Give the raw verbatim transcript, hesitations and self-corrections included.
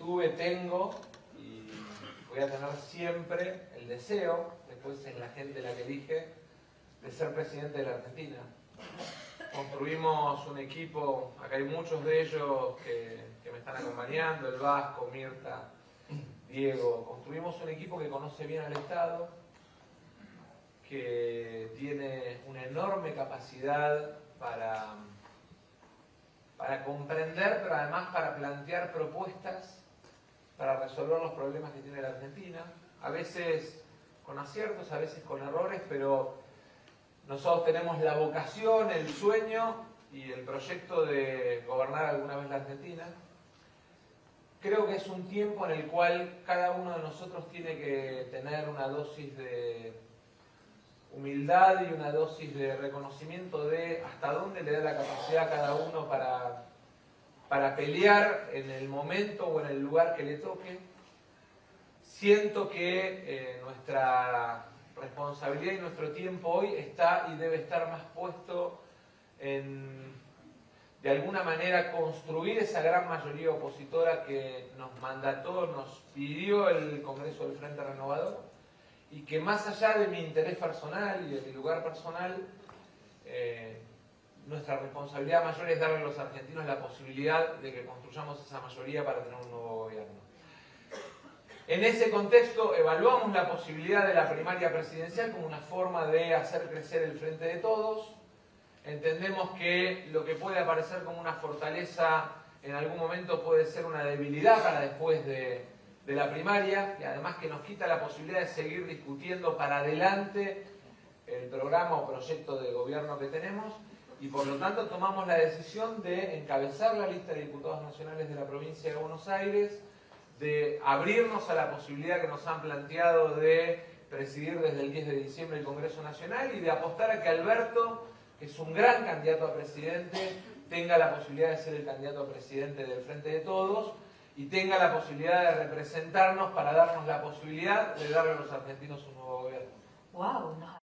tuve, tengo y voy a tener siempre el deseo, después en la gente la que elige, de ser presidente de la Argentina. Construimos un equipo, acá hay muchos de ellos que, que me están acompañando, el Vasco, Mirta, Diego. Construimos un equipo que conoce bien al Estado, que tiene una enorme capacidad para, para comprender, pero además para plantear propuestas para resolver los problemas que tiene la Argentina, a veces con aciertos, a veces con errores, pero nosotros tenemos la vocación, el sueño y el proyecto de gobernar alguna vez la Argentina. Creo que es un tiempo en el cual cada uno de nosotros tiene que tener una dosis de humildad y una dosis de reconocimiento de hasta dónde le da la capacidad a cada uno para, para pelear en el momento o en el lugar que le toque. Siento que eh, nuestra responsabilidad y nuestro tiempo hoy está y debe estar más puesto en, de alguna manera, construir esa gran mayoría opositora que nos mandató, nos pidió el Congreso del Frente Renovador, y que más allá de mi interés personal y de mi lugar personal, eh, nuestra responsabilidad mayor es darle a los argentinos la posibilidad de que construyamos esa mayoría para tener un nuevo gobierno. En ese contexto evaluamos la posibilidad de la primaria presidencial como una forma de hacer crecer el Frente de Todos. Entendemos que lo que puede aparecer como una fortaleza en algún momento puede ser una debilidad para después de, de la primaria, y además que nos quita la posibilidad de seguir discutiendo para adelante el programa o proyecto de gobierno que tenemos, y por lo tanto tomamos la decisión de encabezar la lista de diputados nacionales de la provincia de Buenos Aires, de abrirnos a la posibilidad que nos han planteado de presidir desde el diez de diciembre el Congreso Nacional y de apostar a que Alberto, que es un gran candidato a presidente, tenga la posibilidad de ser el candidato a presidente del Frente de Todos y tenga la posibilidad de representarnos para darnos la posibilidad de darle a los argentinos un nuevo gobierno. Wow,